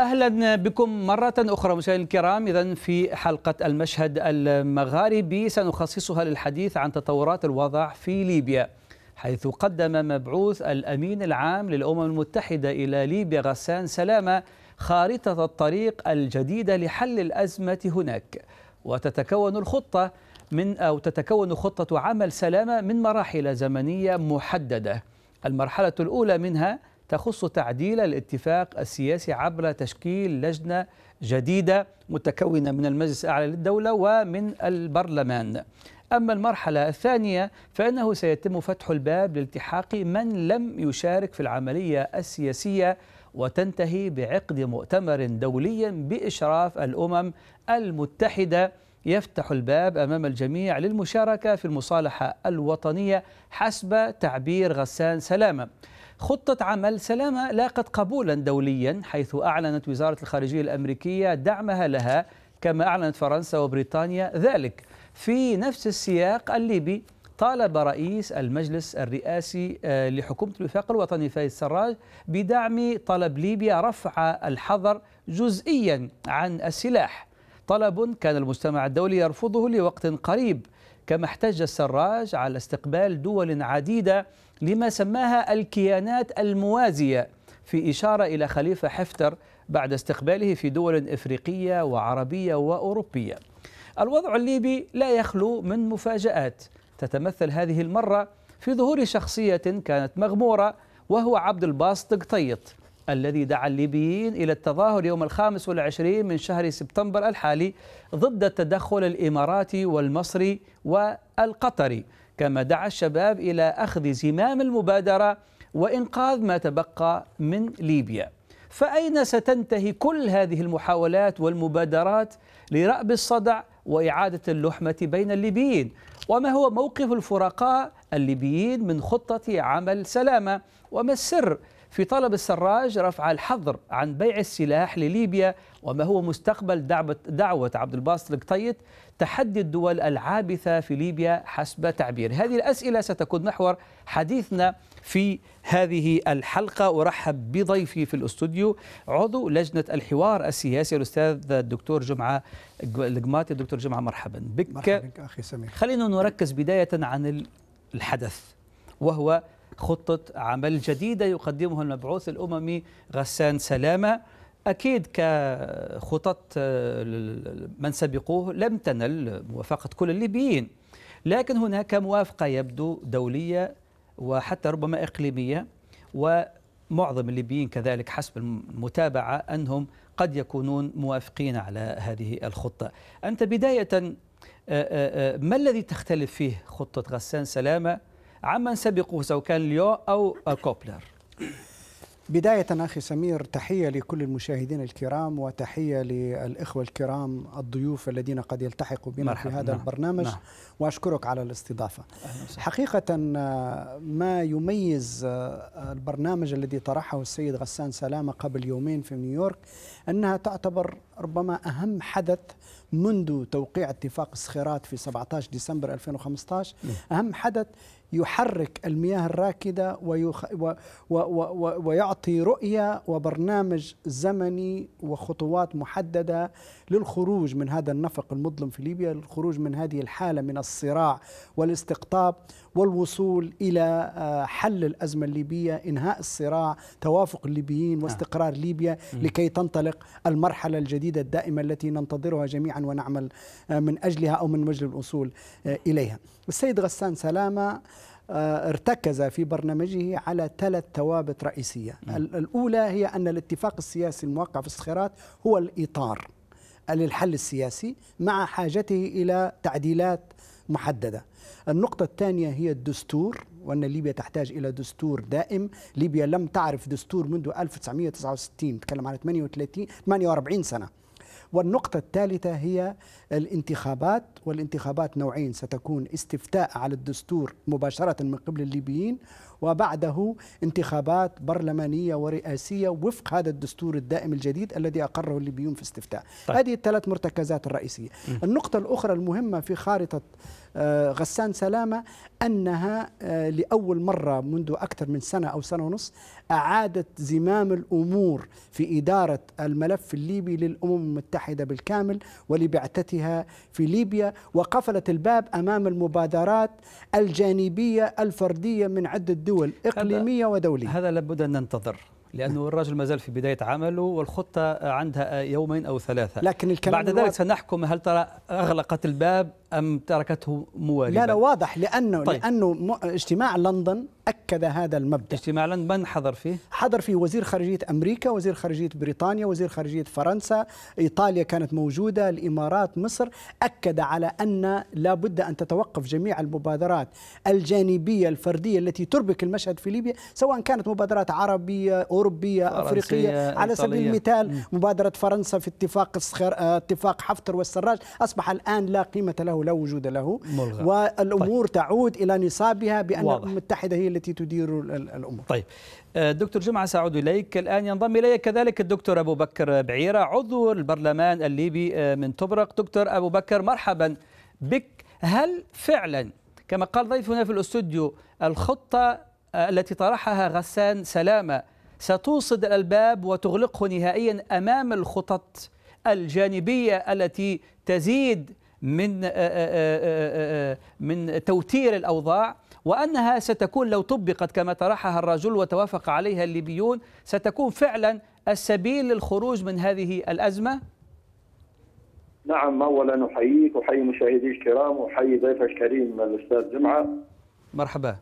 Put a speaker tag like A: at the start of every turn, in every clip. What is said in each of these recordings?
A: أهلا بكم مرة أخرى مشاهدينا الكرام. إذن في حلقة المشهد المغاربي سنخصصها للحديث عن تطورات الوضع في ليبيا، حيث قدم مبعوث الأمين العام للأمم المتحدة إلى ليبيا غسان سلامة خارطة الطريق الجديدة لحل الأزمة هناك. وتتكون خطة عمل سلامة من مراحل زمنية محددة. المرحلة الأولى منها تخص تعديل الاتفاق السياسي عبر تشكيل لجنة جديدة متكونة من المجلس الأعلى للدولة ومن البرلمان. أما المرحلة الثانية فإنه سيتم فتح الباب لالتحاق من لم يشارك في العملية السياسية، وتنتهي بعقد مؤتمر دولي بإشراف الأمم المتحدة يفتح الباب أمام الجميع للمشاركة في المصالحة الوطنية حسب تعبير غسان سلامة. خطة عمل سلامة لاقت قبولا دوليا، حيث أعلنت وزارة الخارجية الأمريكية دعمها لها، كما أعلنت فرنسا وبريطانيا ذلك. في نفس السياق الليبي طالب رئيس المجلس الرئاسي لحكومة الوفاق الوطني فايز سراج بدعم طلب ليبيا رفع الحظر جزئيا عن السلاح، طلب كان المجتمع الدولي يرفضه لوقت قريب. كما احتج السراج على استقبال دول عديدة لما سماها الكيانات الموازية، في إشارة إلى خليفة حفتر بعد استقباله في دول إفريقية وعربية وأوروبية. الوضع الليبي لا يخلو من مفاجآت، تتمثل هذه المرة في ظهور شخصية كانت مغمورة، وهو عبد الباسط قطيط، الذي دعا الليبيين إلى التظاهر يوم 25 من شهر سبتمبر الحالي ضد التدخل الإماراتي والمصري والقطري. كما دعا الشباب إلى أخذ زمام المبادرة وإنقاذ ما تبقى من ليبيا. فأين ستنتهي كل هذه المحاولات والمبادرات لرأب الصدع وإعادة اللحمة بين الليبيين؟ وما هو موقف الفرقاء الليبيين من خطة عمل سلامة؟ وما السر في طلب السراج رفع الحظر عن بيع السلاح لليبيا؟ وما هو مستقبل دعوة عبد الباسط القطيط تحدي الدول العابثة في ليبيا حسب تعبير؟ هذه الأسئلة ستكون محور حديثنا في هذه الحلقة. أرحب بضيفي في الاستوديو عضو لجنة الحوار السياسي الأستاذ الدكتور جمعة القماطي. دكتور جمعة مرحبا بك.
B: مرحبا بك أخي سمير.
A: خلينا نركز بداية عن الحدث، وهو خطة عمل جديدة يقدمها المبعوث الأممي غسان سلامة. أكيد كخطط من سبقوه لم تنل موافقة كل الليبيين، لكن هناك موافقة يبدو دولية وحتى ربما إقليمية، ومعظم الليبيين كذلك حسب المتابعة أنهم قد يكونون موافقين على هذه الخطة. أنت بداية ما الذي تختلف فيه خطة غسان سلامة عمن سبقوه سواء كان ليو أو كوبلر؟
B: بداية أخي سمير، تحية لكل المشاهدين الكرام وتحية للإخوة الكرام الضيوف الذين قد يلتحقوا بنا في هذا البرنامج. وأشكرك على الاستضافة. حقيقة ما يميز البرنامج الذي طرحه السيد غسان سلامة قبل يومين في نيويورك أنها تعتبر ربما أهم حدث منذ توقيع اتفاق الصخيرات في 17 ديسمبر 2015، أهم حدث يحرك المياه الراكدة ويعطي رؤية وبرنامج زمني وخطوات محددة للخروج من هذا النفق المظلم في ليبيا، للخروج من هذه الحالة من الصراع والاستقطاب والوصول إلى حل الأزمة الليبية، إنهاء الصراع، توافق الليبيين واستقرار ليبيا لكي تنطلق المرحلة الجديدة الدائمة التي ننتظرها جميعا ونعمل من أجلها أو من أجل الوصول إليها. السيد غسان سلامة ارتكز في برنامجه على 3 ثوابت رئيسية. الأولى هي أن الاتفاق السياسي الموقع في الصخيرات هو الإطار للحل السياسي مع حاجته إلى تعديلات محددة. النقطة الثانية هي الدستور، وأن ليبيا تحتاج إلى دستور دائم. ليبيا لم تعرف دستور منذ 1969، نتكلم عن 48 سنة. والنقطة الثالثة هي الانتخابات، والانتخابات نوعين، ستكون استفتاء على الدستور مباشرة من قبل الليبيين، وبعده انتخابات برلمانية ورئاسية وفق هذا الدستور الدائم الجديد الذي أقره الليبيون في استفتاء.
A: طيب.
B: هذه الثلاث مرتكزات الرئيسية. النقطة الأخرى المهمة في خارطة غسان سلامة أنها لأول مرة منذ أكثر من سنة أو سنة ونصف أعادت زمام الأمور في إدارة الملف الليبي للأمم المتحدة بالكامل ولبعثتها في ليبيا، وقفلت الباب أمام المبادرات الجانبية الفردية من عدة دول إقليمية ودولية.
A: هذا لابد أن ننتظر، لأنه الرجل ما زال في بداية عمله والخطة عندها يومين أو ثلاثة،
B: لكن الكلام
A: بعد ذلك سنحكم هل ترى أغلقت الباب أم تركته موالبا.
B: لا واضح، لأنه اجتماع لندن أكد هذا المبدأ.
A: اجتماع لندن من حضر فيه؟
B: حضر فيه وزير خارجية أمريكا، وزير خارجية بريطانيا، وزير خارجية فرنسا، إيطاليا كانت موجودة، الإمارات، مصر. أكد على أن لا بد أن تتوقف جميع المبادرات الجانبية الفردية التي تربك المشهد في ليبيا، سواء كانت مبادرات عربية، أوروبية، أفريقية. على سبيل المثال مبادرة فرنسا في اتفاق حفتر والسراج أصبح الآن لا قيمة له، لا وجود له،
A: ملغى.
B: والأمور تعود إلى نصابها بأن الأمم المتحدة هي التي تدير الأمور.
A: طيب دكتور جمعة، سأعود إليك الآن. ينضم إلي كذلك الدكتور أبو بكر بعيرة، عضو البرلمان الليبي من طبرق. دكتور أبو بكر، مرحبا بك. هل فعلا كما قال ضيفنا في الاستوديو الخطة التي طرحها غسان سلامة ستوصد الباب وتغلقه نهائيا أمام الخطط الجانبية التي تزيد من توتير الأوضاع، وأنها ستكون لو طبقت كما طرحها الرجل وتوافق عليها الليبيون ستكون فعلا السبيل للخروج من هذه الأزمة؟
C: نعم، أولا أحييك وأحيي مشاهدي الكرام وأحيي ضيفك الكريم الأستاذ جمعة.
A: مرحبا.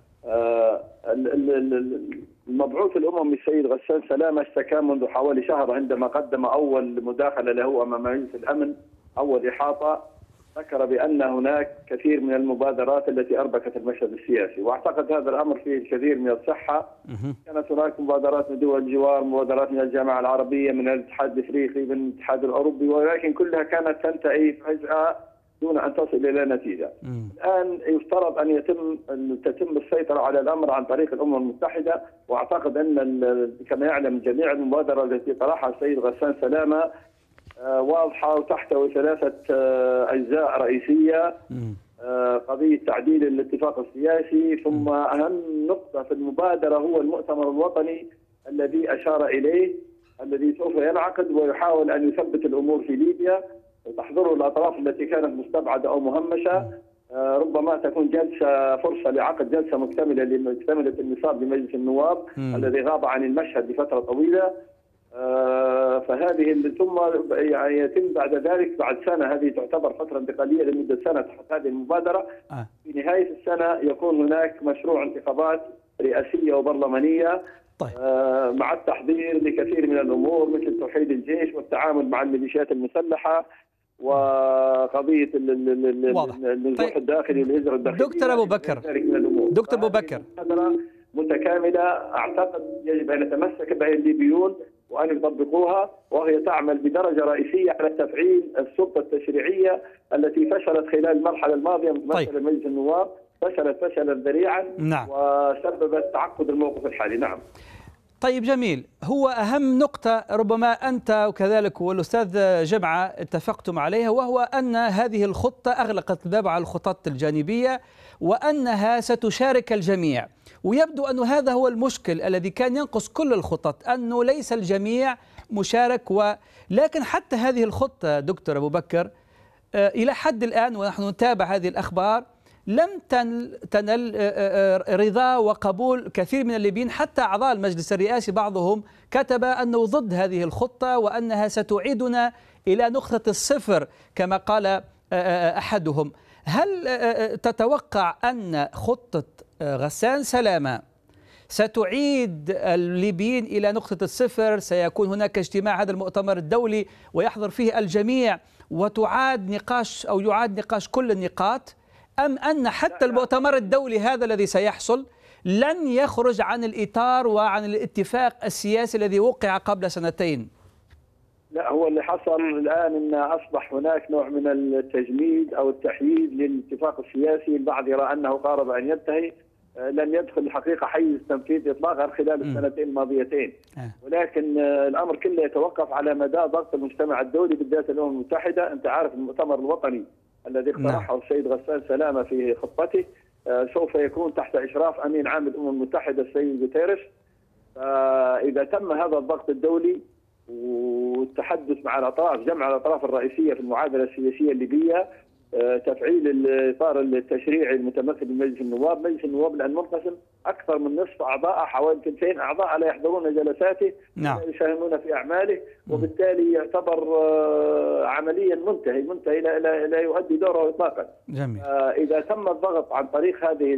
C: المبعوث الأممي السيد غسان سلامة اشتكى منذ حوالي شهر عندما قدم أول مداخلة له أمام مجلس الأمن، أول إحاطة، ذكر بأن هناك كثير من المبادرات التي أربكت المشهد السياسي، وأعتقد هذا الأمر فيه الكثير من الصحة. كانت هناك مبادرات من دول الجوار، مبادرات من الجامعة العربية، من الاتحاد الإفريقي، من الاتحاد الأوروبي، ولكن كلها كانت تنتهي فجأة دون أن تصل إلى نتيجة. الآن يفترض أن تتم السيطرة على الأمر عن طريق الأمم المتحدة، وأعتقد أن كما يعلم جميع المبادرة التي طرحها السيد غسان سلامة واضحة وتحتوي ثلاثة أجزاء رئيسية. قضية تعديل الاتفاق السياسي، ثم أهم نقطة في المبادرة هو المؤتمر الوطني الذي أشار إليه، الذي سوف ينعقد ويحاول أن يثبت الأمور في ليبيا وتحضره الأطراف التي كانت مستبعدة أو مهمشة. ربما تكون فرصة لعقد جلسة مكتملة النصاب لمجلس النواب الذي غاب عن المشهد لفترة طويلة. فهذه ثم يعني يتم بعد ذلك بعد سنة، هذه تعتبر فترة انتقالية لمدة سنة تحت هذه المبادرة. في نهاية السنة يكون هناك مشروع انتخابات رئاسية وبرلمانية.
A: طيب.
C: مع التحضير لكثير من الأمور مثل توحيد الجيش والتعامل مع الميليشيات المسلحة وقضية النزوح الداخلي والهجرة الداخلية.
A: دكتور أبو بكر،
C: متكاملة أعتقد يجب أن يتمسك بها الليبيون وأن يطبقوها، وهي تعمل بدرجة رئيسية على تفعيل السلطة التشريعية التي فشلت خلال المرحلة الماضية مثل مجلس النواب، فشلا ذريعا.
A: نعم.
C: وسببت تعقد الموقف الحالي. نعم.
A: طيب جميل. هو أهم نقطة ربما أنت وكذلك والأستاذ جمعة اتفقتم عليها، وهو أن هذه الخطة أغلقت الباب على الخطط الجانبية وأنها ستشارك الجميع، ويبدو أن هذا هو المشكل الذي كان ينقص كل الخطط، أنه ليس الجميع مشارك. لكن حتى هذه الخطة دكتور أبو بكر إلى حد الآن ونحن نتابع هذه الأخبار لم تنل رضا وقبول كثير من الليبيين، حتى أعضاء المجلس الرئاسي بعضهم كتب أنه ضد هذه الخطة وأنها ستعيدنا إلى نقطة الصفر كما قال أحدهم. هل تتوقع أن خطة غسان سلامة ستعيد الليبيين إلى نقطة الصفر؟ سيكون هناك اجتماع هذا المؤتمر الدولي ويحضر فيه الجميع وتعاد نقاش أو يعاد نقاش كل النقاط، أم أن حتى المؤتمر الدولي هذا الذي سيحصل لن يخرج عن الإطار وعن الاتفاق السياسي الذي وقع قبل سنتين؟
C: لا، هو اللي حصل الآن أن أصبح هناك نوع من التجميد أو التحييد للاتفاق السياسي. البعض يرى أنه قارب أن ينتهي. لم يدخل الحقيقة حيز تنفيذ إطلاقا خلال السنتين الماضيتين. ولكن الأمر كله يتوقف على مدى ضغط المجتمع الدولي بالذات الأمم المتحدة. أنت عارف المؤتمر الوطني الذي اقترحه السيد غسان سلامة في خطته سوف يكون تحت إشراف أمين عام الأمم المتحدة السيد غوتيريش. فإذا تم هذا الضغط الدولي والتحدث مع الأطراف، جمع الأطراف الرئيسية في المعادلة السياسية الليبية، تفعيل الإطار التشريعي المتمثل بمجلس النواب. مجلس النواب الآن منقسم، أكثر من نصف أعضاء حوالي 200 أعضاء لا يحضرون جلساته ولا يساهمون في أعماله، وبالتالي يعتبر عمليا منتهي لا يؤدي دوره إطلاقا.
A: جميل.
C: إذا تم الضغط عن طريق هذه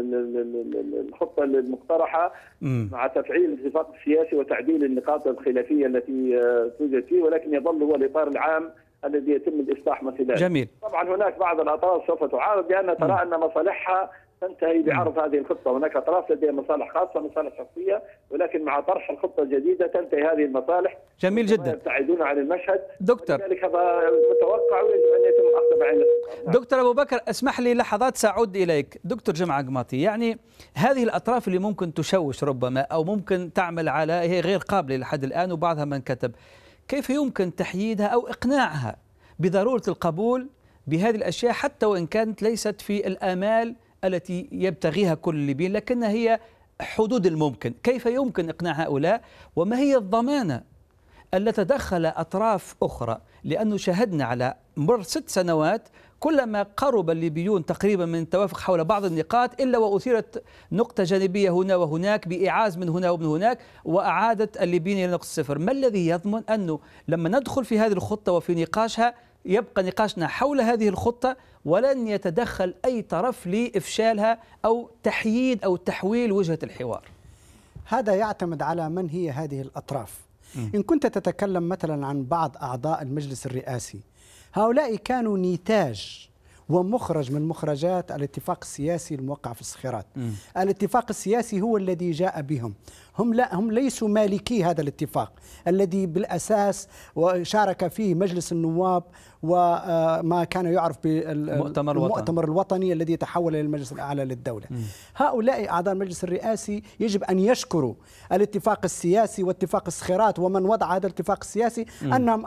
C: الخطة المقترحة مع تفعيل الاتفاق السياسي وتعديل النقاط الخلافية التي توجد فيه، ولكن يظل هو الإطار العام الذي يتم الإصلاح من خلاله.
A: جميل.
C: طبعا هناك بعض الأطراف سوف تعارض لأنها ترى أن مصالحها تنتهي بعرض هذه الخطة. هناك أطراف لديها مصالح خاصة، مصالح شخصية، ولكن مع طرح الخطة الجديدة تنتهي هذه المصالح.
A: جميل جدا.
C: يبتعدون عن المشهد
A: دكتور،
C: لذلك هذا متوقع ويجب أن يتم أخذ بعين الاعتبار.
A: دكتور أبو بكر، اسمح لي لحظات سأعود إليك. دكتور جمعة قماطي، يعني هذه الأطراف اللي ممكن تشوش ربما أو ممكن تعمل على، هي غير قابلة لحد الآن وبعضها من كتب، كيف يمكن تحييدها أو إقناعها بضرورة القبول بهذه الأشياء حتى وإن كانت ليست في الآمال التي يبتغيها كل الليبيين، لكنها هي حدود الممكن؟ كيف يمكن إقناع هؤلاء؟ وما هي الضمانة ألا تدخل أطراف أخرى؟ لأنه شاهدنا على مر 6 سنوات كلما قرب الليبيون تقريبا من التوافق حول بعض النقاط إلا وأثيرت نقطة جانبية هنا وهناك بإعاز من هنا ومن هناك وأعادت الليبيين إلى نقطة الصفر. ما الذي يضمن أنه لما ندخل في هذه الخطة وفي نقاشها يبقى نقاشنا حول هذه الخطة ولن يتدخل أي طرف لإفشالها أو تحييد أو تحويل وجهة الحوار؟
B: هذا يعتمد على من هي هذه الأطراف. إن كنت تتكلم مثلا عن بعض أعضاء المجلس الرئاسي، هؤلاء كانوا نتاج ومخرج من مخرجات الاتفاق السياسي الموقع في الصخيرات. الاتفاق السياسي هو الذي جاء بهم، هم ليسوا مالكي هذا الاتفاق الذي بالأساس وشارك فيه مجلس النواب وما كان يعرف بالمؤتمر الوطني الذي تحول إلى المجلس الأعلى للدولة. هؤلاء أعضاء المجلس الرئاسي يجب أن يشكروا الاتفاق السياسي واتفاق الصخيرات ومن وضع هذا الاتفاق السياسي أنهم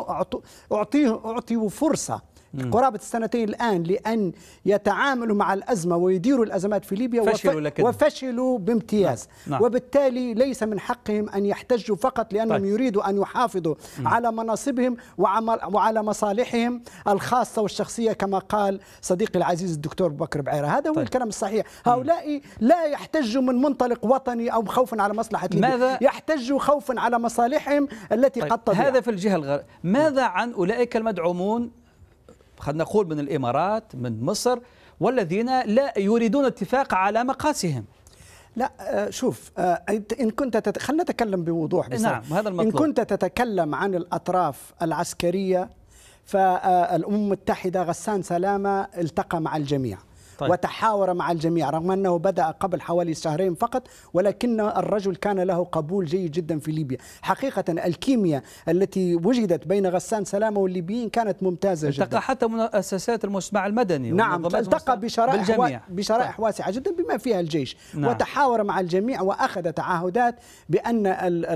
B: أعطيوا فرصة قرابة السنتين الآن لأن يتعاملوا مع الأزمة ويديروا الأزمات في ليبيا وفشلوا بامتياز. وبالتالي ليس من حقهم أن يحتجوا فقط لأنهم يريدوا أن يحافظوا على مناصبهم وعلى مصالحهم الخاصة والشخصية كما قال صديقي العزيز الدكتور بكر بعيرة. هذا هو الكلام الصحيح. هؤلاء لا يحتجوا من منطلق وطني أو خوفا على مصلحة ليبيا، يحتجوا خوفا على مصالحهم التي قد تضيع.
A: هذا في الجهة الغربية. ماذا عن أولئك المدعومون خلينا نقول من الإمارات من مصر والذين لا يريدون اتفاق على مقاسهم؟
B: لا شوف، إن كنت خلينا نتكلم بوضوح.
A: نعم، هذا المطلوب.
B: إن كنت تتكلم عن الأطراف العسكرية فالأمم المتحدة غسان سلامة التقى مع الجميع. وتحاور مع الجميع رغم أنه بدأ قبل حوالي شهرين فقط، ولكن الرجل كان له قبول جيد جدا في ليبيا. حقيقة الكيمياء التي وجدت بين غسان سلامة والليبيين كانت ممتازة جدا.
A: التقى حتى مؤسسات المجتمع المدني.
B: نعم، التقى بشرائح واسعة جدا بما فيها الجيش. نعم. وتحاور مع الجميع وأخذ تعهدات بأن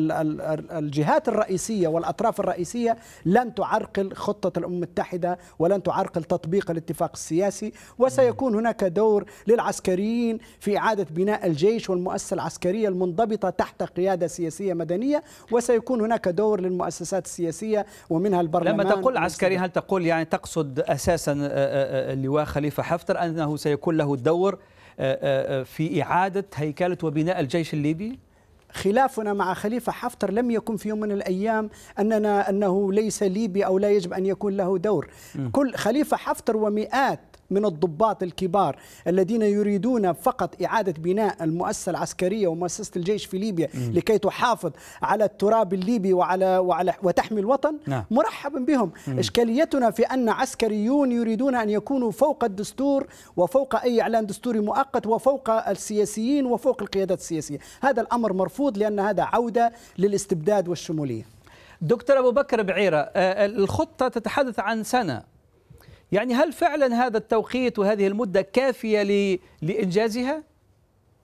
B: الجهات الرئيسية والأطراف الرئيسية لن تعرقل خطة الأمم المتحدة ولن تعرقل تطبيق الاتفاق السياسي، وسيكون هناك دور للعسكريين في إعادة بناء الجيش والمؤسسة العسكرية المنضبطة تحت قيادة سياسية مدنية، وسيكون هناك دور للمؤسسات السياسية ومنها البرلمان.
A: لما تقول عسكري هل تقول يعني تقصد أساسا اللواء خليفة حفتر أنه سيكون له دور في إعادة هيكلة وبناء الجيش الليبي؟
B: خلافنا مع خليفة حفتر لم يكن في يوم من الأيام أنه ليس ليبي أو لا يجب أن يكون له دور. كل خليفة حفتر ومئات من الضباط الكبار الذين يريدون فقط إعادة بناء المؤسسة العسكرية ومؤسسة الجيش في ليبيا لكي تحافظ على التراب الليبي وتحمي الوطن. مرحبا بهم. إشكاليتنا في أن عسكريون يريدون أن يكونوا فوق الدستور وفوق أي إعلان دستوري مؤقت وفوق السياسيين وفوق القيادات السياسية. هذا الأمر مرفوض لأن هذا عودة للاستبداد والشمولية.
A: دكتور أبو بكر بعيرة، الخطة تتحدث عن سنة، يعني هل فعلا هذا التوقيت وهذه المدة كافية لإنجازها؟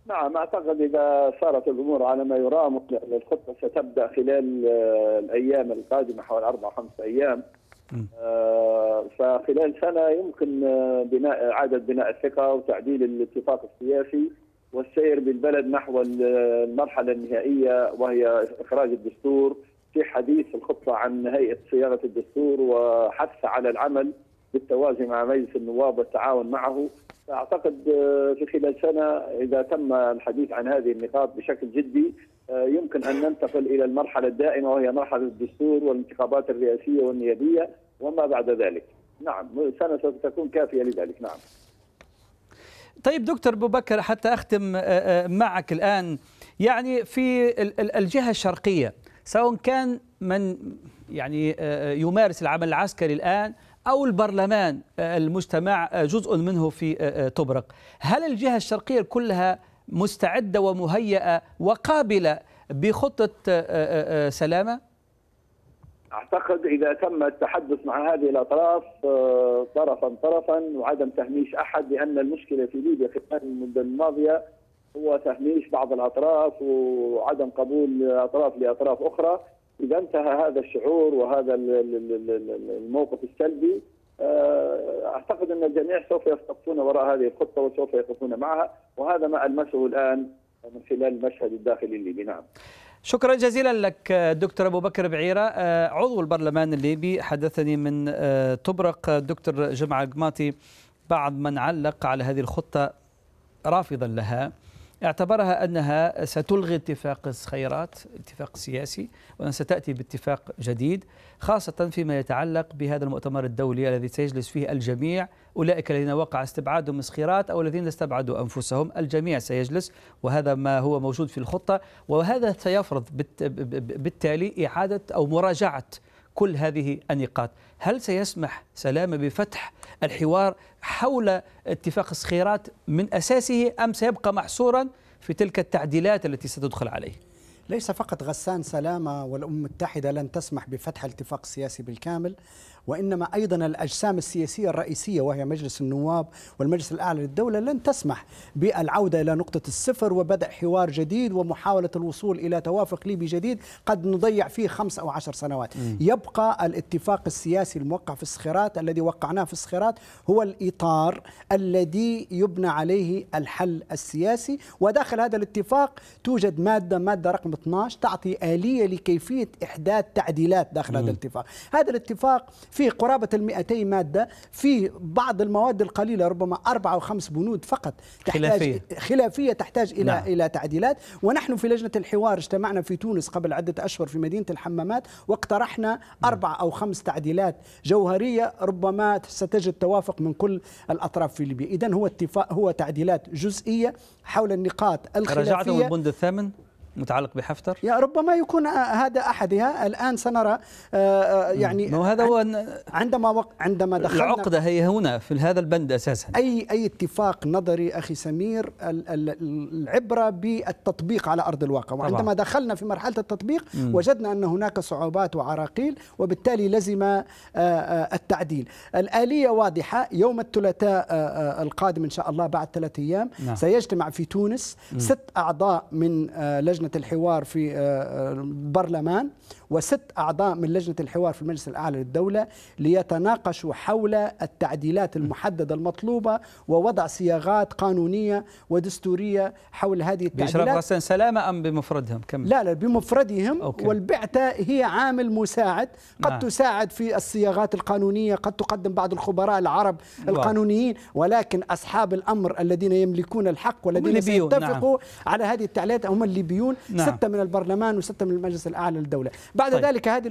C: نعم، أعتقد إذا صارت الأمور على ما يرام الخطة ستبدأ خلال الأيام القادمة، حوالي 4 أو 5 أيام. فخلال سنة يمكن إعادة بناء الثقة وتعديل الاتفاق السياسي والسير بالبلد نحو المرحلة النهائية، وهي إخراج الدستور. في حديث الخطة عن هيئة صياغة الدستور وحث على العمل بالتوازي مع مجلس النواب والتعاون معه. أعتقد في خلال سنة إذا تم الحديث عن هذه النقاط بشكل جدي يمكن أن ننتقل إلى المرحلة الدائمة، وهي مرحلة الدستور والانتخابات الرئاسية والنيابية وما بعد ذلك. نعم، سنة ستكون كافية لذلك. نعم.
A: طيب دكتور أبو بكر، حتى أختم معك الآن، يعني في الجهة الشرقية سواء كان من يعني يمارس العمل العسكري الآن أو البرلمان المجتمع جزء منه في طبرق، هل الجهة الشرقية كلها مستعدة ومهيئة وقابلة بخطة سلامة؟
C: أعتقد إذا تم التحدث مع هذه الأطراف طرفا وعدم تهميش أحد، لأن المشكلة في ليبيا خلال المدة الماضية هو تهميش بعض الأطراف وعدم قبول أطراف لأطراف أخرى. إذا انتهى هذا الشعور وهذا الموقف السلبي، أعتقد أن الجميع سوف يصطفون وراء هذه الخطة وسوف يقفون معها، وهذا ما ألمسه الآن من خلال المشهد الداخلي الليبي. نعم.
A: شكرا جزيلا لك دكتور أبو بكر بعيرة، عضو البرلمان الليبي. حدثني من طبرق دكتور جمعة القماطي بعض من علق على هذه الخطة رافضا لها، اعتبرها أنها ستلغي اتفاق الخيرات، اتفاق سياسي، وأنها ستأتي باتفاق جديد، خاصة فيما يتعلق بهذا المؤتمر الدولي الذي سيجلس فيه الجميع، أولئك الذين وقع استبعادهم الصخيرات أو الذين استبعدوا أنفسهم، الجميع سيجلس، وهذا ما هو موجود في الخطة، وهذا سيفرض بالتالي إعادة أو مراجعة كل هذه النقاط. هل سيسمح سلامة بفتح الحوار حول اتفاق الصخيرات من أساسه، أم سيبقى محصورا في تلك التعديلات التي ستدخل عليه؟
B: ليس فقط غسان سلامة والأمم المتحدة لن تسمح بفتح الاتفاق السياسي بالكامل، وإنما أيضا الأجسام السياسية الرئيسية وهي مجلس النواب والمجلس الأعلى للدولة لن تسمح بالعودة إلى نقطة الصفر وبدء حوار جديد ومحاولة الوصول إلى توافق ليبي جديد قد نضيع فيه 5 أو 10 سنوات. يبقى الاتفاق السياسي الموقع في الصخيرات الذي وقعناه في الصخيرات هو الإطار الذي يبنى عليه الحل السياسي، وداخل هذا الاتفاق توجد مادة رقم 12 تعطي آلية لكيفية إحداث تعديلات داخل هذا الاتفاق. هذا الاتفاق في قرابة 200 مادة، في بعض المواد القليلة ربما 4 أو 5 بنود فقط تحتاج خلافية تحتاج إلى تعديلات. ونحن في لجنة الحوار اجتمعنا في تونس قبل عدة أشهر في مدينة الحمامات واقترحنا 4 أو 5 تعديلات جوهرية ربما ستجد توافق من كل الأطراف في ليبيا. إذن هو اتفاق، هو تعديلات جزئية حول النقاط الخلافية.
A: رجعتم البند الثامن متعلق بحفتر؟
B: يا ربما يكون هذا أحدها. الآن سنرى يعني
A: هذا هو
B: عندما دخلنا
A: العقدة هي هنا في هذا البند أساسا.
B: أي اتفاق نظري أخي سمير، العبرة بالتطبيق على أرض الواقع، وعندما دخلنا في مرحلة التطبيق وجدنا أن هناك صعوبات وعراقيل، وبالتالي لزم التعديل. الآلية واضحة. يوم الثلاثاء القادم إن شاء الله بعد 3 أيام سيجتمع في تونس 6 أعضاء من لجنة الحوار في البرلمان و6 أعضاء من لجنة الحوار في المجلس الأعلى للدولة ليتناقشوا حول التعديلات المحددة المطلوبة ووضع صياغات قانونية ودستورية حول هذه التعديلات.
A: بإشراف غسان سلامة أم بمفردهم؟
B: لا بمفردهم. والبعثة هي عامل مساعد قد تساعد في الصياغات القانونية، قد تقدم بعض الخبراء العرب القانونيين، ولكن أصحاب الأمر الذين يملكون الحق والذين سيتفقوا على هذه التعديلات هم الليبيون. 6 من البرلمان و6 من المجلس الأعلى للدولة. بعد ذلك هذه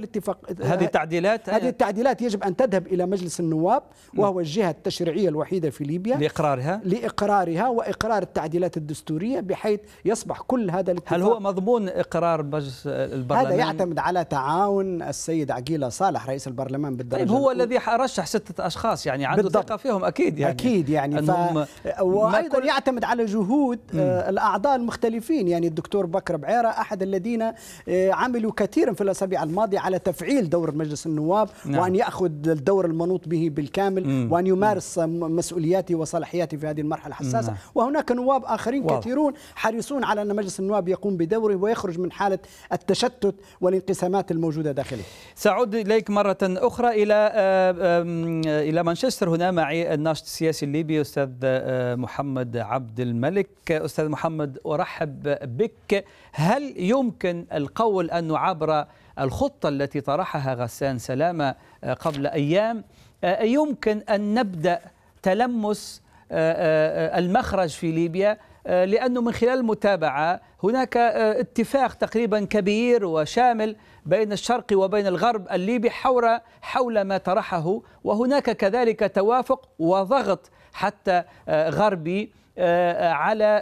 B: التعديلات يجب أن تذهب إلى مجلس النواب، وهو الجهة التشريعية الوحيدة في ليبيا، لإقرارها وإقرار التعديلات الدستورية، بحيث يصبح كل هذا الاتفاق.
A: هل هو مضمون إقرار مجلس البرلمان؟
B: هذا يعتمد على تعاون السيد عقيلة صالح رئيس البرلمان بالدرجة.
A: طيب هو الذي رشح 6 أشخاص، يعني عنده ثقة فيهم أكيد يعني
B: وأيضا يعتمد على جهود الأعضاء المختلفين. يعني الدكتور بكر بعيرة أحد الذين عملوا كثيرا في الأسابيع الماضية على تفعيل دور مجلس النواب، وأن يأخذ الدور المنوط به بالكامل، وأن يمارس مسؤولياته وصلاحياته في هذه المرحلة الحساسة. وهناك نواب آخرين كثيرون حريصون على أن مجلس النواب يقوم بدوره ويخرج من حالة التشتت والانقسامات الموجودة داخله.
A: سأعود إليك مرة أخرى إلى مانشستر. هنا معي الناشط السياسي الليبي أستاذ محمد عبد الملك. أستاذ محمد، أرحب بك. هل يمكن القول أنه عبر الخطة التي طرحها غسان سلامة قبل أيام يمكن أن نبدأ تلمس المخرج في ليبيا؟ لأنه من خلال المتابعة هناك اتفاق تقريبا كبير وشامل بين الشرق وبين الغرب الليبي حول ما طرحه، وهناك كذلك توافق وضغط حتى غربي على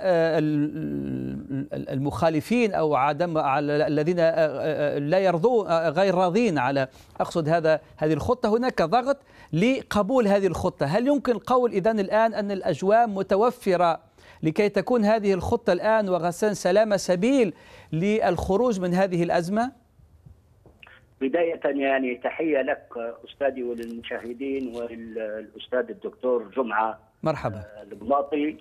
A: المخالفين أو على الذين لا يرضون غير راضين على هذه الخطة. هناك ضغط لقبول هذه الخطة. هل يمكن القول إذن الآن أن الأجواء متوفرة لكي تكون هذه الخطة الآن وغسان سلامة سبيل للخروج من هذه الأزمة؟
D: بداية يعني تحية لك أستاذي وللمشاهدين وللأستاذ الدكتور جمعة
A: مرحبا
D: البلاطي.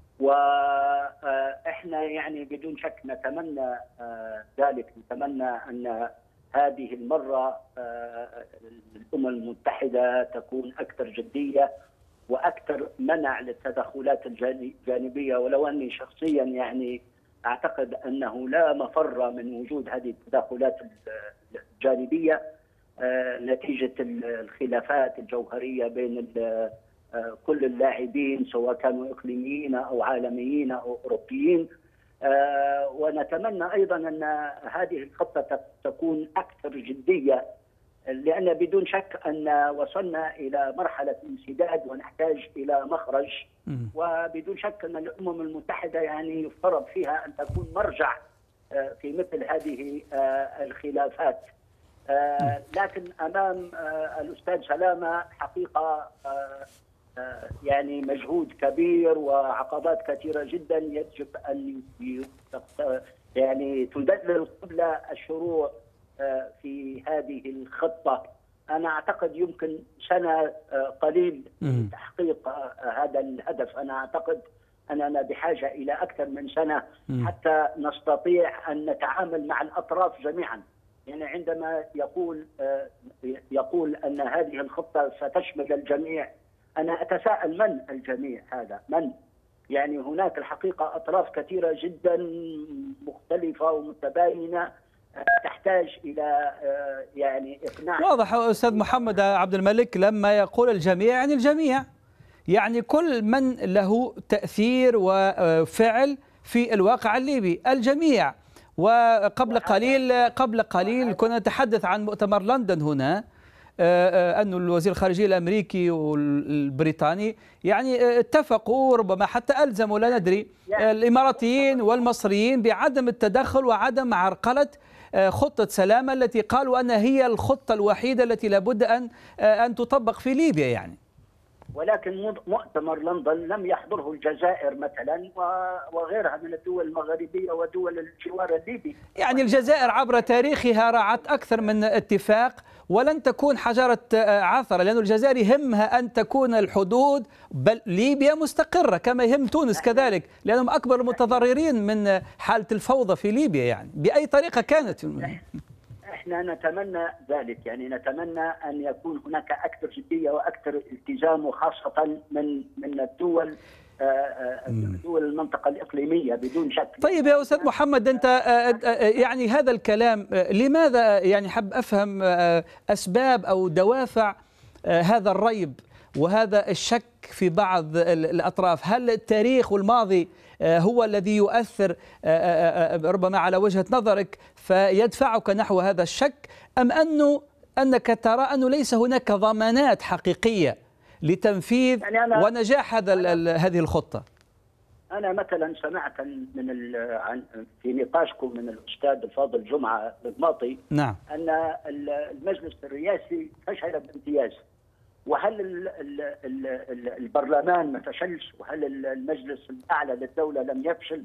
D: وإحنا يعني بدون شك نتمنى ذلك، نتمنى أن هذه المرة الأمم المتحدة تكون أكثر جدية وأكثر منع للتدخلات الجانبية، ولو أني شخصيا يعني أعتقد أنه لا مفر من وجود هذه التدخلات الجانبية نتيجة الخلافات الجوهرية بين كل اللاعبين سواء كانوا إقليميين أو عالميين أو أوروبيين. ونتمنى أيضا أن هذه الخطة تكون أكثر جدية، لأن بدون شك أن وصلنا إلى مرحلة انسداد ونحتاج إلى مخرج، وبدون شك أن الأمم المتحدة يعني يفترض فيها أن تكون مرجع في مثل هذه الخلافات. لكن أمام الأستاذ سلامة حقيقة يعني مجهود كبير وعقبات كثيرة جدا يجب أن يعني تدلل قبل الشروع في هذه الخطة. أنا أعتقد يمكن سنة قليل لتحقيق هذا الهدف. أنا أعتقد أننا بحاجة إلى أكثر من سنة حتى نستطيع أن نتعامل مع الأطراف جميعا. يعني عندما يقول أن هذه الخطة ستشمل الجميع، أنا أتساءل من الجميع هذا؟ من؟ يعني هناك الحقيقة أطراف كثيرة جدا مختلفة ومتباينة تحتاج إلى يعني إقناع.
A: واضح أستاذ محمد عبد الملك، لما يقول الجميع يعني الجميع، يعني كل من له تأثير وفعل في الواقع الليبي، الجميع. وقبل قليل كنا نتحدث عن مؤتمر لندن هنا، أن الوزير الخارجية الأمريكي والبريطاني يعني اتفقوا، ربما حتى ألزموا لا ندري الإماراتيين والمصريين بعدم التدخل وعدم عرقلة خطة سلامة التي قالوا أنها هي الخطة الوحيدة التي لابد أن تطبق في ليبيا يعني.
D: ولكن مؤتمر لندن لم يحضره الجزائر مثلا وغيرها من الدول المغربية ودول الجوار الليبي.
A: يعني الجزائر عبر تاريخها رعت أكثر من اتفاق ولن تكون حجرة عثرة، لأن الجزائر يهمها أن تكون الحدود بل ليبيا مستقرة كما يهم تونس كذلك، لأنهم أكبر المتضررين من حالة الفوضى في ليبيا يعني بأي طريقة كانت.
D: احنا نتمنى ذلك، يعني نتمنى ان يكون هناك اكثر جديه واكثر التزام، وخاصه من الدول المنطقه الاقليميه بدون شك.
A: طيب يا استاذ محمد، انت يعني هذا الكلام لماذا؟ يعني حب افهم اسباب او دوافع هذا الريب وهذا الشك في بعض الاطراف. هل التاريخ والماضي هو الذي يؤثر ربما على وجهة نظرك فيدفعك نحو هذا الشك، أم أنك ترى أنه ليس هناك ضمانات حقيقية لتنفيذ يعني ونجاح هذه الخطة؟
D: أنا مثلا سمعت في نقاشكم من الأستاذ الفاضل جمعة البلاطي
A: نعم
D: أن المجلس الرئاسي فشل بامتياز، وهل البرلمان ما فشلش؟ وهل المجلس الأعلى للدولة لم يفشل؟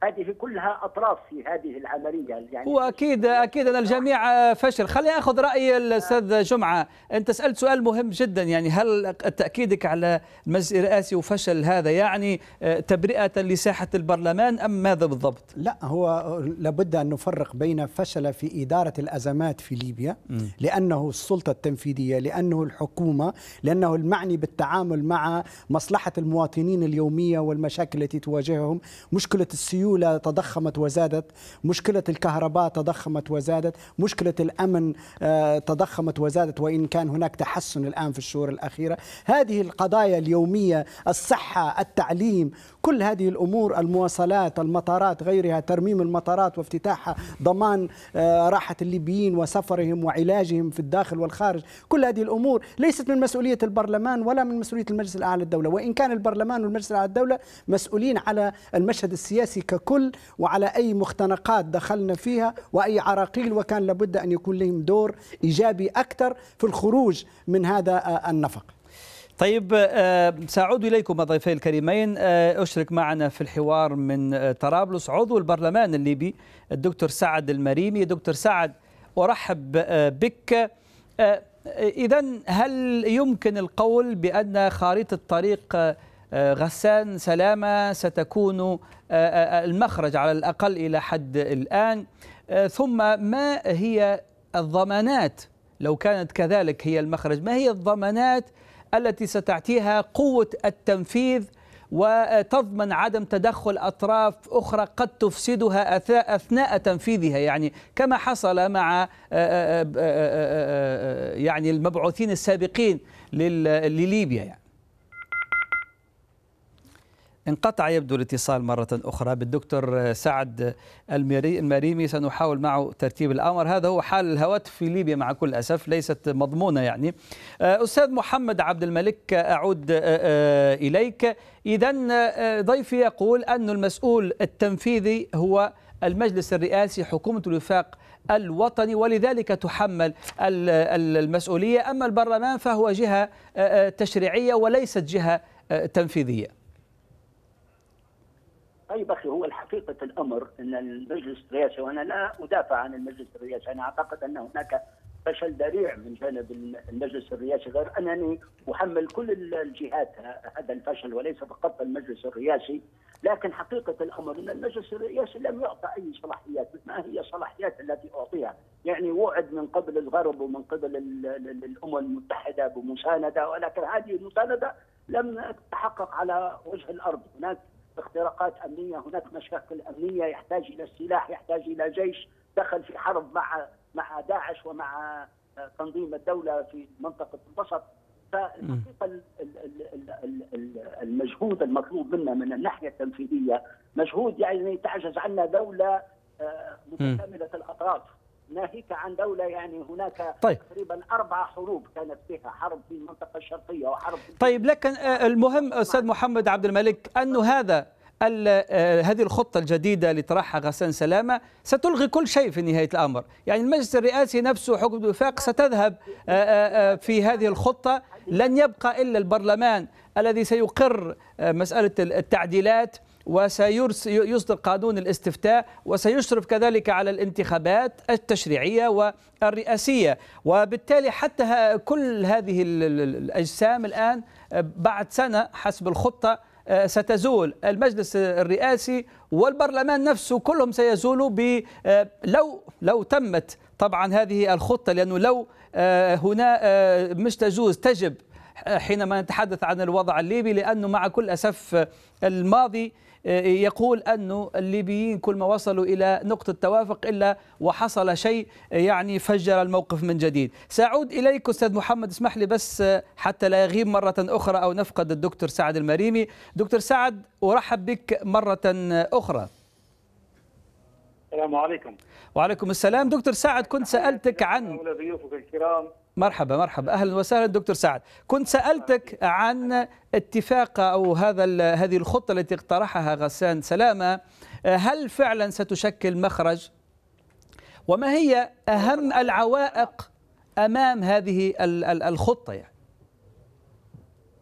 D: هذه كلها أطراف في هذه العملية. يعني
A: هو أكيد أن الجميع فشل. خليني أخذ رأي الأستاذ جمعة. أنت سألت سؤال مهم جدا، يعني هل تأكيدك على المجلس الرئاسي وفشل هذا يعني تبرئة لساحة البرلمان أم ماذا بالضبط؟
B: لا، هو لابد أن نفرق بين فشل في إدارة الأزمات في ليبيا لأنه السلطة التنفيذية، لأنه الحكومة، لأنه المعني بالتعامل مع مصلحة المواطنين اليومية والمشاكل التي تواجههم. مشكلة السيولة تضخمت وزادت، مشكلة الكهرباء تضخمت وزادت، مشكلة الأمن تضخمت وزادت، وإن كان هناك تحسن الآن في الشهور الأخيرة. هذه القضايا اليومية، الصحة، التعليم، كل هذه الأمور، المواصلات، المطارات، غيرها، ترميم المطارات وافتتاحها، ضمان راحة الليبيين وسفرهم وعلاجهم في الداخل والخارج، كل هذه الأمور ليست من مسؤولية البرلمان ولا من مسؤولية المجلس الأعلى للدولة، وإن كان البرلمان والمجلس الأعلى للدولة مسؤولين على المشهد السياسي ككل وعلى أي مختنقات دخلنا فيها وأي عراقيل، وكان لابد أن يكون لهم دور إيجابي أكثر في الخروج من هذا النفق.
A: طيب، سأعود إليكم ضيفي الكريمين. أشرك معنا في الحوار من طرابلس عضو البرلمان الليبي الدكتور سعد المريمي. دكتور سعد، أرحب بك. إذن هل يمكن القول بأن خارطة طريق غسان سلامة ستكون المخرج على الأقل إلى حد الآن؟ ثم ما هي الضمانات لو كانت كذلك هي المخرج؟ ما هي الضمانات التي ستعطيها قوة التنفيذ وتضمن عدم تدخل أطراف أخرى قد تفسدها أثناء تنفيذها، يعني كما حصل مع يعني المبعوثين السابقين لليبيا؟ يعني انقطع يبدو الاتصال مرة أخرى بالدكتور سعد المريمي. سنحاول معه ترتيب الأمر. هذا هو حال الهواتف في ليبيا مع كل أسف، ليست مضمونة يعني. أستاذ محمد عبد الملك، أعود إليك. إذن ضيفي يقول أن المسؤول التنفيذي هو المجلس الرئاسي، حكومة الوفاق الوطني، ولذلك تحمل المسؤولية. أما البرلمان فهو جهة تشريعية وليست جهة تنفيذية.
D: طيب أخي، هو الحقيقة الأمر أن المجلس الرئاسي، وأنا لا أدافع عن المجلس الرئاسي، أنا أعتقد أن هناك فشل ذريع من جانب المجلس الرئاسي، غير أنني أحمل كل الجهات هذا الفشل وليس فقط المجلس الرئاسي. لكن حقيقة الأمر أن المجلس الرئاسي لم يعطى أي صلاحيات. ما هي الصلاحيات التي أعطيها؟ يعني وعد من قبل الغرب ومن قبل الأمم المتحدة بمساندة، ولكن هذه المساندة لم تتحقق على وجه الأرض. هناك اختراقات أمنية، هناك مشاكل أمنية، يحتاج إلى السلاح، يحتاج إلى جيش دخل في حرب مع داعش ومع تنظيم الدولة في منطقة الوسط. فالحقيقة المجهود المطلوب منا من الناحية التنفيذية مجهود يعني تعجز عنه دولة متكاملة الأطراف، ناهيك عن دولة يعني هناك تقريبا 4 حروب كانت فيها، حرب في المنطقة الشرقية وحرب في
A: طيب، لكن المهم أستاذ محمد عبد الملك أنه هذه الخطة الجديدة اللي طرحها غسان سلامة ستلغي كل شيء في نهاية الأمر. يعني المجلس الرئاسي نفسه حكومة الوفاق ستذهب في هذه الخطة، لن يبقى إلا البرلمان الذي سيقر مسألة التعديلات وسيصدر قانون الاستفتاء وسيشرف كذلك على الانتخابات التشريعية والرئاسية، وبالتالي حتى كل هذه الأجسام الآن بعد سنة حسب الخطة ستزول. المجلس الرئاسي والبرلمان نفسه كلهم سيزولوا لو تمت طبعا هذه الخطة، لأنه لو هنا مش تجوز تجب حينما نتحدث عن الوضع الليبي، لأنه مع كل أسف الماضي يقول أن الليبيين كل ما وصلوا إلى نقطة توافق إلا وحصل شيء يعني فجر الموقف من جديد. سأعود إليك أستاذ محمد، اسمح لي بس حتى لا يغيب مرة أخرى أو نفقد الدكتور سعد المريمي. دكتور سعد، أرحب بك مرة أخرى.
E: السلام عليكم.
A: وعليكم السلام. دكتور سعد، كنت سألتك عن
E: ضيوفك الكرام.
A: مرحبا أهلا وسهلا دكتور سعد. كنت سألتك عن اتفاق أو هذه الخطة التي اقترحها غسان سلامة، هل فعلا ستشكل مخرج؟ وما هي أهم العوائق أمام هذه الخطة؟ يعني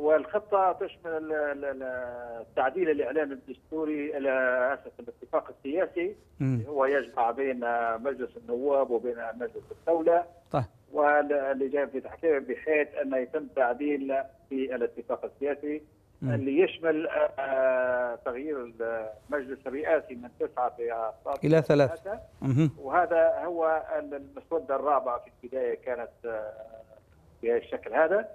E: والخطة تشمل التعديل الإعلامي الدستوري إلى أساس الاتفاق السياسي هو يجمع بين مجلس النواب وبين مجلس الدولة.
A: طيب.
E: واللجان في تحكيم بحيث أن يتم تعديل في الاتفاق السياسي اللي يشمل تغيير المجلس الرئاسي من 9
A: إلى 3.
E: وهذا هو المسودة الرابعة في البداية كانت بهالشكل هذا.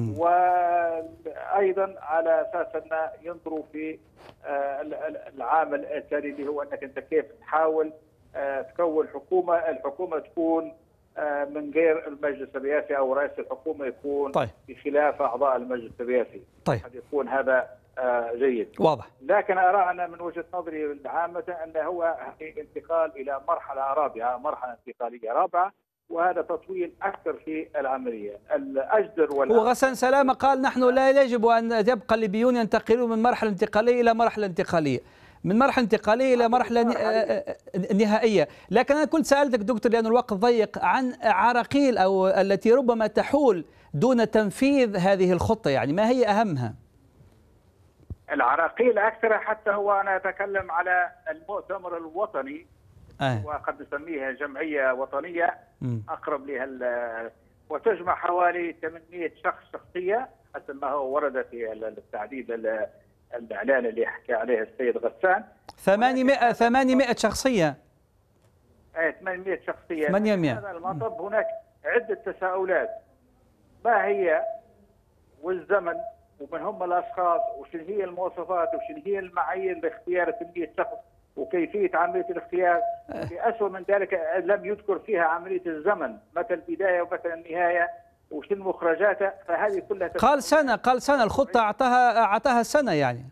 E: وايضا على اساس ان ينظروا في العامل الثاني اللي هو انك انت كيف تحاول تكون الحكومه تكون من غير المجلس الرئاسي او رئيس الحكومه يكون بخلاف اعضاء المجلس الرئاسي. قد يكون هذا جيد.
A: واضح.
E: لكن ارى ان من وجهه نظري العامه ان هو انتقال الى مرحله رابعه، مرحله انتقاليه رابعه، وهذا تطويل أكثر في العملية. الأجدر
A: هو غسان سلامة قال نحن لا يجب أن يبقى الليبيون ينتقلون من مرحلة انتقالية إلى مرحلة انتقالية، من مرحلة انتقالية إلى مرحلة نهائية. لكن أنا كنت سألتك دكتور لأن الوقت ضيق عن عراقيل أو التي ربما تحول دون تنفيذ هذه الخطة، يعني ما هي أهمها؟
E: العراقيل أكثر، حتى هو أنا أتكلم على المؤتمر الوطني وقد نسميها جمعية وطنية أقرب لها، وتجمع حوالي 800 شخصية حسب ما هو ورد في التعديد الإعلان اللي حكى عليه السيد غسان.
A: 800 شخصية.
E: 800 شخصية.
A: 800.
E: هذا المطب هناك عدة تساؤلات، ما هي والزمن ومن هم الأشخاص وشن هي المواصفات وشن هي المعايير لاختيار 800 شخص وكيفية عملية الاختيار. بأسوأ من ذلك لم يذكر فيها عملية الزمن، متى البداية ومتى النهاية وشن مخرجاتها. فهذه كلها
A: قال سنة الخطة أعطاها سنة، يعني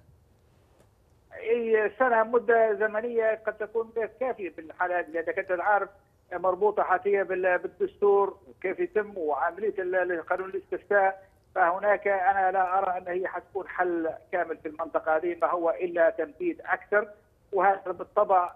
E: أي سنة مدة زمنية قد تكون كافية في الحالات لأنك أنت عارف مربوطة حتى بالدستور وكيف يتم وعملية قانون الاستفتاء. فهناك أنا لا أرى أن هي حتكون حل كامل في المنطقة هذه، ما هو إلا تنفيذ أكثر. وهذا بالطبع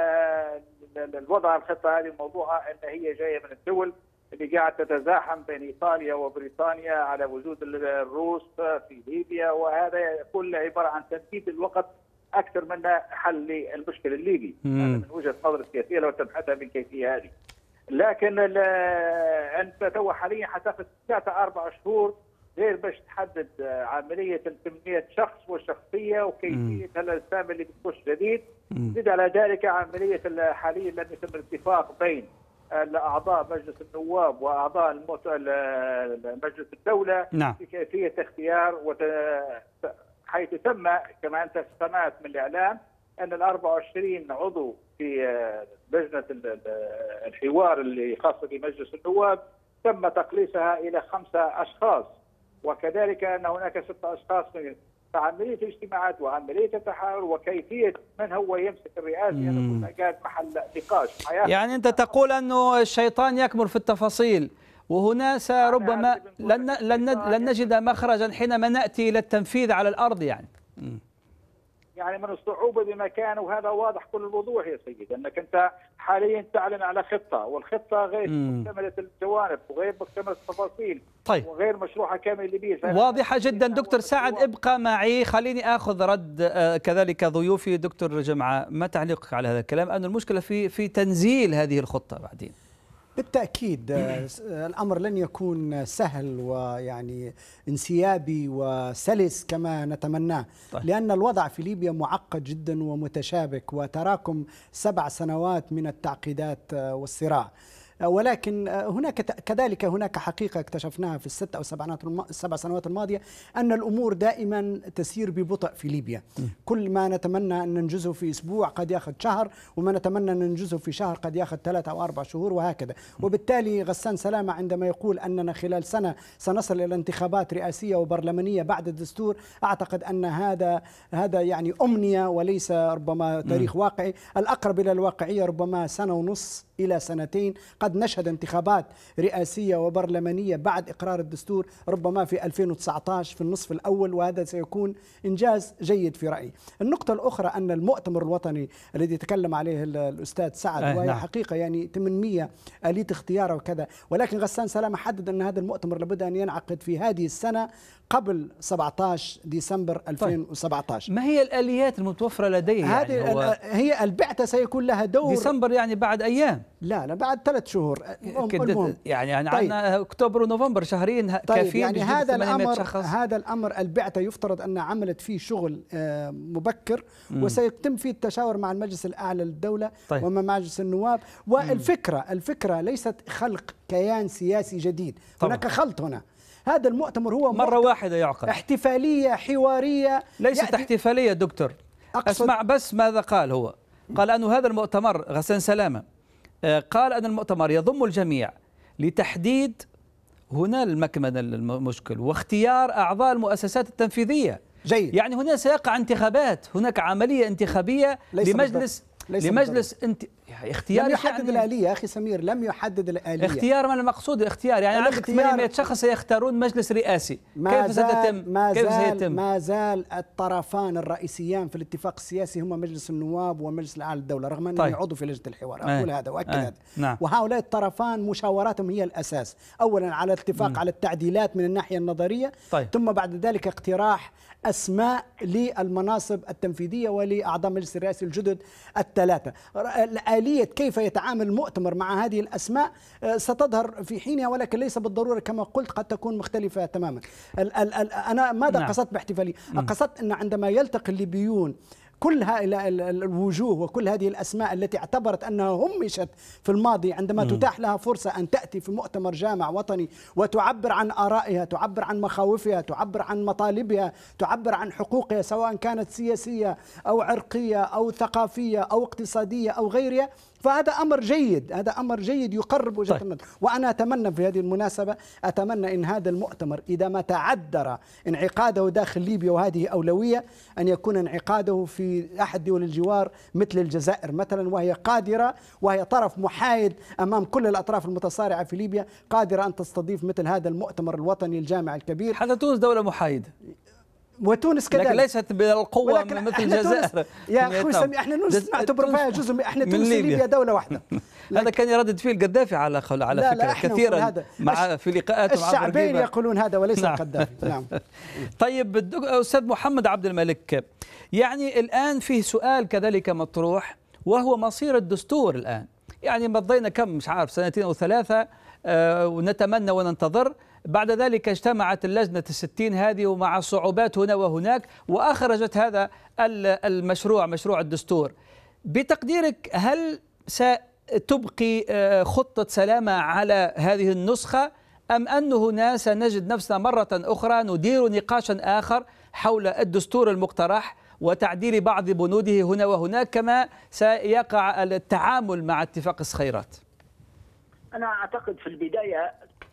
E: الوضع الخطة هذه الموضوعة أن هي جاية من الدول اللي قاعد تتزاحم بين إيطاليا وبريطانيا على وجود الروس في ليبيا، وهذا كله عبارة عن تنفيذ الوقت أكثر من حل المشكلة الليبي. هذا من وجهة نظر السياسية لو تبحثها بالكيفية هذه. لكن أنت تو حاليا حتاخذ 3-4 شهور غير باش تحدد عملية 800 شخص والشخصية وكيفية السام اللي بتخش جديد. زد على ذلك عملية حاليا لم يتم الاتفاق بين أعضاء مجلس النواب وأعضاء مجلس الدولة في كيفية اختيار حيث تم كما أنت سمعت من الإعلام أن 24 عضو في لجنة الحوار اللي خاصة بمجلس النواب تم تقليصها إلى 5 أشخاص، وكذلك أن هناك 6 أشخاص فعملية الاجتماعات وعملية التحاور وكيفية من هو يمسك الرئاسة هذا كان محل نقاش.
A: يعني أنت تقول أنه الشيطان يكمن في التفاصيل، وهنا ربما لن نجد مخرجا حينما نأتي إلى التنفيذ على الأرض.
E: يعني من الصعوبة بمكان، وهذا واضح كل الوضوح يا سيدي، أنك أنت حاليا تعلن على خطة، والخطة غير مكتملة الجوانب وغير مكتملة التفاصيل وغير مشروعها كامل لبيل.
A: واضحة جدا. دكتور سعد ابقى معي، خليني أخذ رد كذلك ضيوفي. دكتور جمعة، ما تعليقك على هذا الكلام؟ أن المشكلة في تنزيل هذه الخطة بعدين.
B: بالتأكيد الأمر لن يكون سهل ويعني انسيابي وسلس كما نتمناه، لأن الوضع في ليبيا معقد جدا ومتشابك وتراكم 7 سنوات من التعقيدات والصراع. ولكن كذلك هناك حقيقة اكتشفناها في ال6 أو 7 سنوات الماضية، أن الأمور دائما تسير ببطء في ليبيا. كل ما نتمنى أن ننجزه في أسبوع قد يأخذ شهر، وما نتمنى أن ننجزه في شهر قد يأخذ 3 أو 4 شهور وهكذا. وبالتالي غسان سلامة عندما يقول أننا خلال سنة سنصل إلى انتخابات رئاسية وبرلمانية بعد الدستور، أعتقد أن هذا يعني أمنية وليس ربما تاريخ واقعي. الأقرب إلى الواقعية ربما 1.5 سنة إلى 2 سنين، قد قد نشهد انتخابات رئاسية وبرلمانية بعد إقرار الدستور ربما في 2019 في النصف الأول، وهذا سيكون إنجاز جيد في رأيي. النقطة الأخرى أن المؤتمر الوطني الذي تكلم عليه الأستاذ سعد وهي حقيقة يعني 800 آلية اختيار وكذا، ولكن غسان سلامة حدد أن هذا المؤتمر لابد أن ينعقد في هذه السنة قبل 17 ديسمبر 2017.
A: ما هي الآليات المتوفرة لديه؟
B: هذه
A: يعني
B: هي البعثة سيكون لها دور.
A: ديسمبر يعني بعد أيام؟
B: لا بعد 3 شهور.
A: يعني عندنا أكتوبر ونوفمبر، شهرين كافيين.
B: يعني هذا الأمر البعثة يفترض أن عملت فيه شغل مبكر وسيتم فيه التشاور مع المجلس الأعلى للدولة ومع مجلس النواب. والفكرة ليست خلق كيان سياسي جديد، هناك خلط هنا. هذا المؤتمر هو
A: مرة واحدة يعقد،
B: احتفالية حوارية.
A: ليست احتفالية دكتور، اسمع بس ماذا قال. هو قال أن هذا المؤتمر، غسان سلامة قال أن المؤتمر يضم الجميع لتحديد هنا المكمن المشكل واختيار أعضاء المؤسسات التنفيذية.
B: جيد.
A: يعني هنا سيقع انتخابات، هناك عملية انتخابية لمجلس اختيار.
B: لم يحدد الآلية يا أخي سمير، لم يحدد الآلية.
A: اختيار، ما المقصود الاختيار؟ يعني عندك 800 شخص سيختارون مجلس رئاسي، كيف سيتم؟
B: ما زال الطرفان الرئيسيان في الاتفاق السياسي هما مجلس النواب ومجلس الأعلى للدولة، رغم أنني عضو في لجنة الحوار أقول هذا وأكد هذا.
A: نعم.
B: وهؤلاء الطرفان مشاوراتهم هي الأساس، أولا على الاتفاق على التعديلات من الناحية النظرية، ثم بعد ذلك اقتراح أسماء للمناصب التنفيذية ولأعضاء مجلس الرئاسي الجدد الثلاثة. آلية كيف يتعامل المؤتمر مع هذه الأسماء ستظهر في حينها، ولكن ليس بالضرورة كما قلت، قد تكون مختلفة تماما. أنا ماذا قصدت باحتفالية؟ قصدت أن عندما يلتقي الليبيون كل هؤلاء الوجوه وكل هذه الأسماء التي اعتبرت أنها همشت في الماضي، عندما تتاح لها فرصة أن تأتي في مؤتمر جامع وطني وتعبر عن آرائها، تعبر عن مخاوفها، تعبر عن مطالبها، تعبر عن حقوقها سواء كانت سياسية أو عرقية أو ثقافية أو اقتصادية أو غيرها، فهذا أمر جيد، هذا أمر جيد يقرب وجهة النظر. وأنا أتمنى في هذه المناسبة، أتمنى إن هذا المؤتمر إذا ما تعذر انعقاده داخل ليبيا، وهذه أولوية، أن يكون انعقاده في أحد دول الجوار مثل الجزائر مثلا، وهي قادرة، وهي طرف محايد أمام كل الأطراف المتصارعة في ليبيا، قادرة أن تستضيف مثل هذا المؤتمر الوطني الجامع الكبير.
A: حتى تونس دولة محايدة،
B: وتونس كذلك،
A: لكن ليست بالقوة مثل الجزائر.
B: يا أخوي سامي، احنا نعتبر فيها جزء، احنا تونس ليبيا دولة واحدة.
A: هذا كان يردد فيه القذافي على فكرة كثيرا في لقاءاته مع
B: الشعبين يقولون هذا وليس القذافي. نعم.
A: طيب أستاذ محمد عبد الملك، يعني الآن فيه سؤال كذلك مطروح، وهو مصير الدستور الآن. يعني مضينا كم مش عارف 2 أو 3 ونتمنى وننتظر، بعد ذلك اجتمعت اللجنة 60 هذه ومع صعوبات هنا وهناك وأخرجت هذا المشروع، مشروع الدستور. بتقديرك هل ستبقي خطة سلامة على هذه النسخة، أم أن هنا سنجد نفسنا مرة أخرى ندير نقاشا آخر حول الدستور المقترح وتعديل بعض بنوده هنا وهناك، كما سيقع التعامل مع اتفاق الصخيرات؟
D: أنا أعتقد في البداية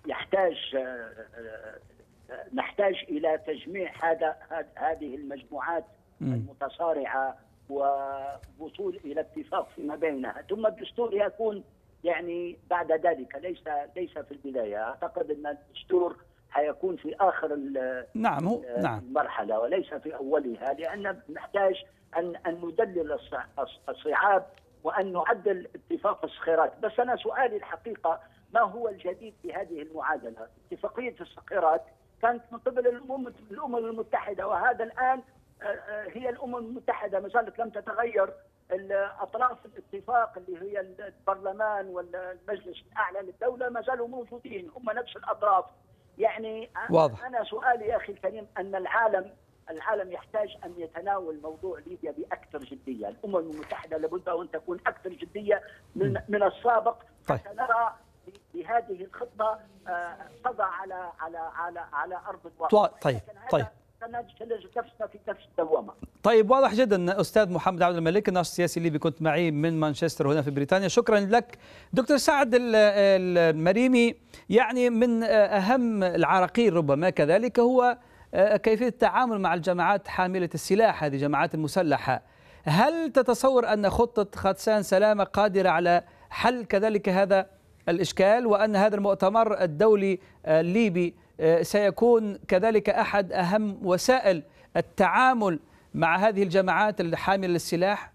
D: نحتاج إلى تجميع هذه المجموعات المتصارعة ووصول إلى اتفاق فيما بينها، ثم الدستور يكون يعني بعد ذلك، ليس في البداية. أعتقد أن الدستور حيكون في آخر المرحلة وليس في أولها، لأن نحتاج أن ندلل الصعاب وأن نعدل اتفاق الصخيرات. بس أنا سؤالي الحقيقة، ما هو الجديد في هذه المعادلة؟ اتفاقية الصخيرات كانت من قبل الأمم المتحدة، وهذا الآن هي الأمم المتحدة ما زالت لم تتغير. أطراف الاتفاق اللي هي البرلمان والمجلس الأعلى للدولة ما زالوا موجودين، هم نفس الأطراف. يعني واضح. أنا سؤالي يا أخي الكريم أن العالم يحتاج أن يتناول موضوع ليبيا بأكثر جدية. الأمم المتحدة لابد أن تكون أكثر جدية من السابق حتى نرى بهذه الخطة تضع على أرض الواقع.
A: طيب.
D: سنجد نفسنا في نفس الدوامة.
A: طيب، واضح جدا أستاذ محمد عبد الملك، الناشط السياسي الليبي، كنت معي من مانشستر هنا في بريطانيا. شكرا لك. دكتور سعد المريمي، يعني من أهم العراقيل ربما كذلك هو كيفية التعامل مع الجماعات حاملة السلاح، هذه الجماعات المسلحة. هل تتصور أن خطة غسان سلامة قادرة على حل كذلك هذا الإشكال، وأن هذا المؤتمر الدولي الليبي سيكون كذلك أحد أهم وسائل التعامل مع هذه الجماعات الحاملة للسلاح؟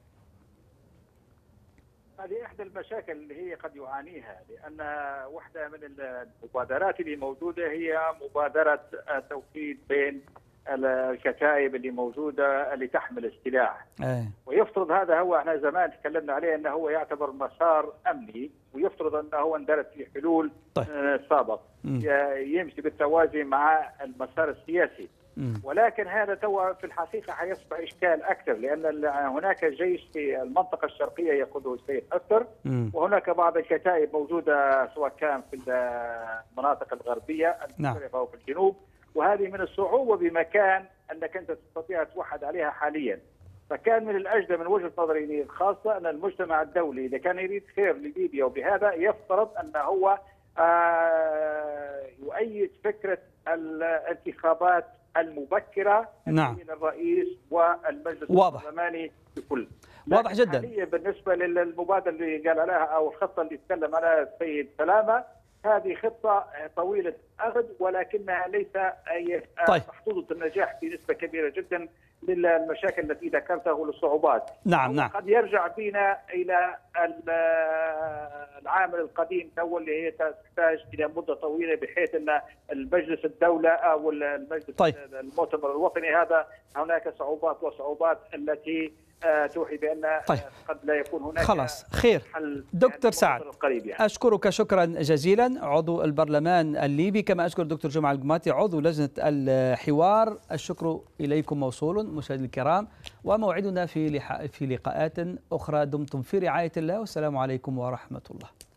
E: هذه إحدى المشاكل اللي هي قد يعانيها، لأن واحدة من المبادرات اللي موجودة هي مبادرة توحيد بين الكتائب اللي موجودة اللي تحمل السلاح. ويفترض هذا هو، احنا زمان تكلمنا عليه أنه هو يعتبر مسار أمني، ويفترض أنه هو اندرج في حلول سابق يمشي بالتوازي مع المسار السياسي. ولكن هذا توا في الحقيقة حيصبح إشكال أكثر، لأن هناك جيش في المنطقة الشرقية يقوده السيد حفتر، وهناك بعض الكتائب موجودة سواء كان في المناطق الغربية المختلفة أو في الجنوب، وهذه من الصعوبة بمكان أنك أنت تستطيع توحد عليها حاليا. فكان من الأجدى من وجهة نظري الخاصة أن المجتمع الدولي إذا كان يريد خير لليبيا وبهذا يفترض أن هو يؤيد فكرة الانتخابات المبكرة بين الرئيس والمجلس البرلماني بكل.
A: واضح جدا.
E: حاليا بالنسبة للمبادرة اللي قال عليها أو الخطة اللي تكلم عليها السيد سلامة، هذه خطة طويلة الأمد ولكنها ليس محدودة النجاح بنسبة كبيرة جدا للمشاكل التي ذكرتها وللصعوبات.
A: نعم.
E: قد يرجع بنا إلى العامل القديم اللي هي تحتاج إلى مدة طويلة، بحيث أن المجلس الدولة أو المجلس المؤتمر الوطني هذا هناك صعوبات التي توحي بأن قد لا يكون هناك
A: خلاص خير. دكتور سعد أشكرك شكرا جزيلا، عضو البرلمان الليبي، كما أشكر دكتور جمعة القماتي عضو لجنة الحوار. الشكر إليكم موصول مشاهدينا الكرام، وموعدنا في لقاءات أخرى. دمتم في رعاية الله، والسلام عليكم ورحمة الله.